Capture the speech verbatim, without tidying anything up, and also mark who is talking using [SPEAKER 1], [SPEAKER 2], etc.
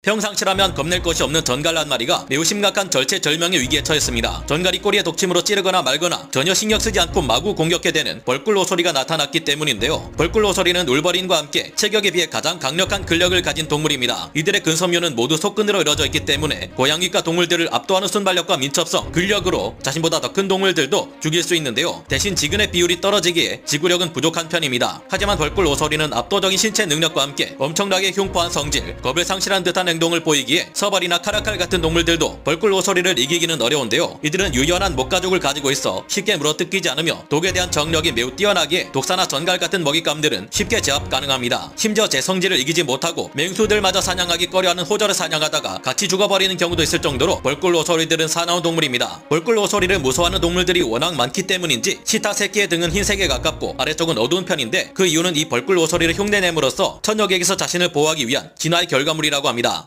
[SPEAKER 1] 평상시라면 겁낼 것이 없는 전갈 한 마리가 매우 심각한 절체절명의 위기에 처했습니다. 전갈이 꼬리에 독침으로 찌르거나 말거나 전혀 신경 쓰지 않고 마구 공격해 대는 벌꿀 오소리가 나타났기 때문인데요. 벌꿀 오소리는 울버린과 함께 체격에 비해 가장 강력한 근력을 가진 동물입니다. 이들의 근섬유는 모두 속근으로 이루어져 있기 때문에 고양이과 동물들을 압도하는 순발력과 민첩성, 근력으로 자신보다 더 큰 동물들도 죽일 수 있는데요. 대신 지근의 비율이 떨어지기에 지구력은 부족한 편입니다. 하지만 벌꿀 오소리는 압도적인 신체 능력과 함께 엄청나게 흉포한 성질, 겁을 상실한 듯한 행동을 보이기에 서발이나 카라칼 같은 동물들도 벌꿀 오소리를 이기기는 어려운데요. 이들은 유연한 목가죽을 가지고 있어 쉽게 물어뜯기지 않으며 독에 대한 정력이 매우 뛰어나기에 독사나 전갈 같은 먹잇감들은 쉽게 제압 가능합니다. 심지어 제 성질을 이기지 못하고 맹수들마저 사냥하기 꺼려하는 호저를 사냥하다가 같이 죽어버리는 경우도 있을 정도로 벌꿀 오소리들은 사나운 동물입니다. 벌꿀 오소리를 무서워하는 동물들이 워낙 많기 때문인지 치타 새끼의 등은 흰색에 가깝고 아래쪽은 어두운 편인데 그 이유는 이 벌꿀 오소리를 흉내냄으로써 천적에게서 자신을 보호하기 위한 진화의 결과물이라고 합니다.